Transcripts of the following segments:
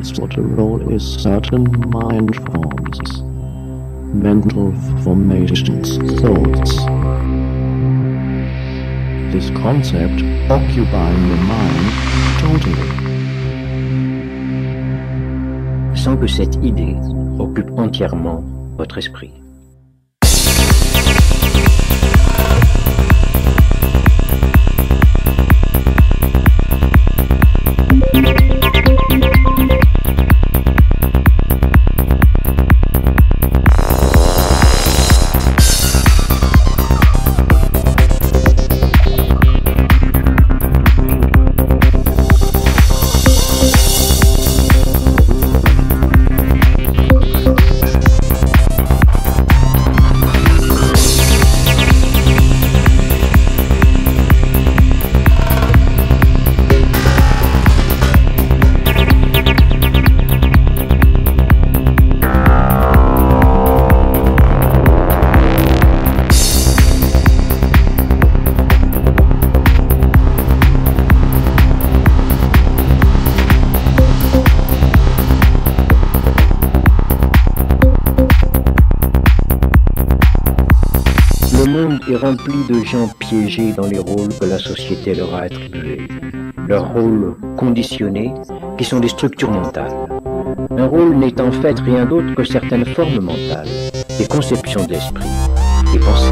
what a role is certain mind forms, mental formations, thoughts. This concept occupying the mind totally. Sans que cette idée occupe entièrement votre esprit. Le monde est rempli de gens piégés dans les rôles que la société leur a attribués. Leurs rôles conditionnés, qui sont des structures mentales. Un rôle n'est en fait rien d'autre que certaines formes mentales, des conceptions de l'esprit, des pensées.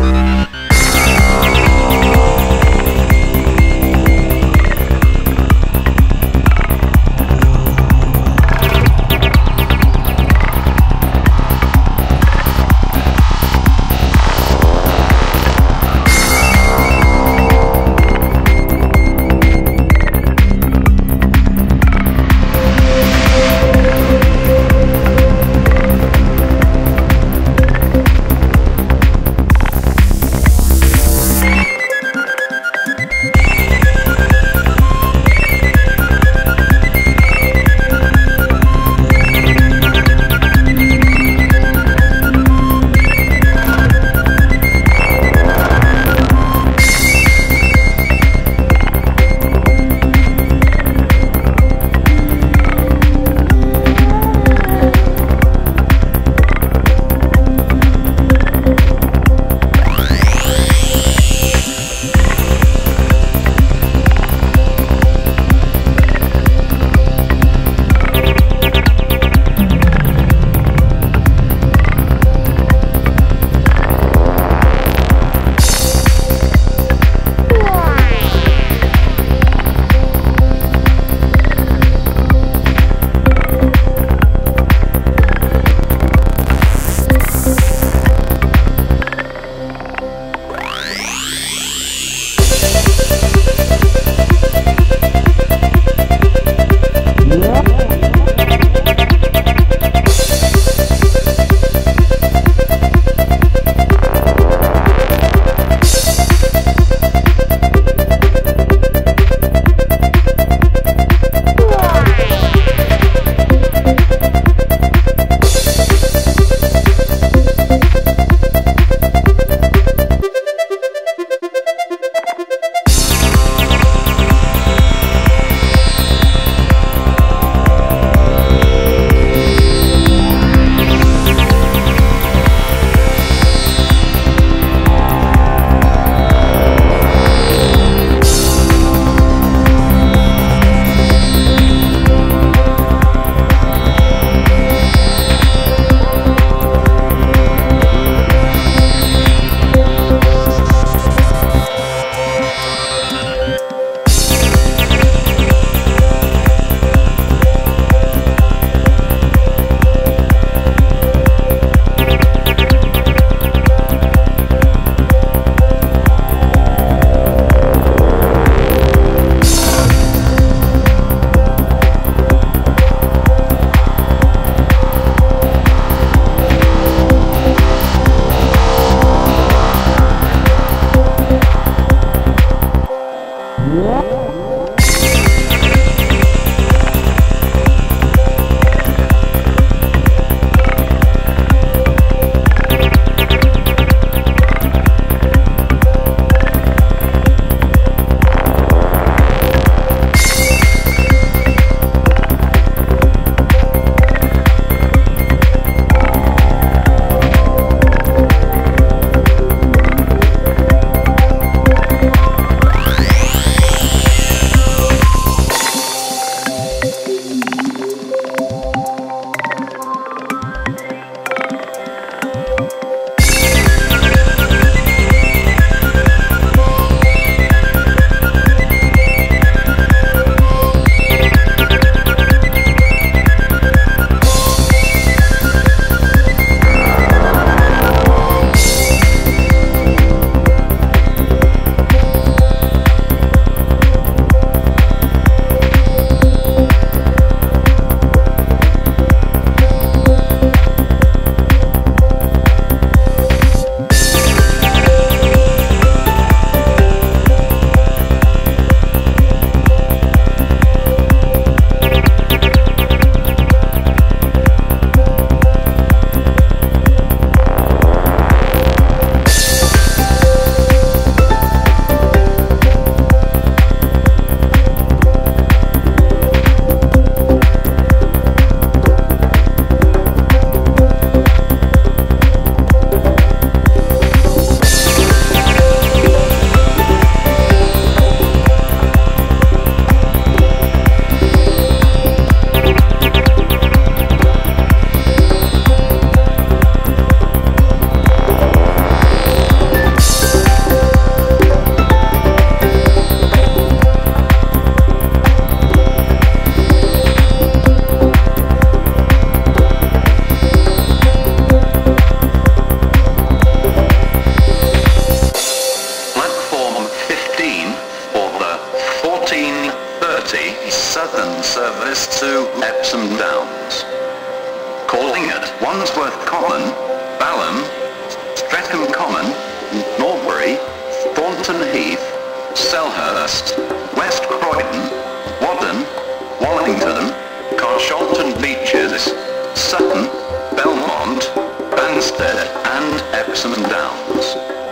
for the 14:30 Southern service to Epsom Downs. Calling at Wandsworth Common, Balham, Streatham Common, Norbury, Thornton Heath, Selhurst, West Croydon, Wadden, Wallington, Carshalton Beaches, Sutton, Belmont, Banstead and Epsom Downs.